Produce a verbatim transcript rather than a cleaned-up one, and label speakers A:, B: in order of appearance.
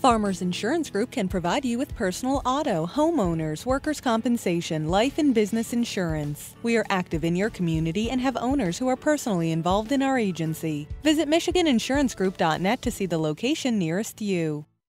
A: Farmers Insurance Group can provide you with personal auto, homeowners, workers' compensation, life and business insurance. We are active in your community and have owners who are personally involved in our agency. Visit Michigan Insurance Group dot net to see the location nearest you.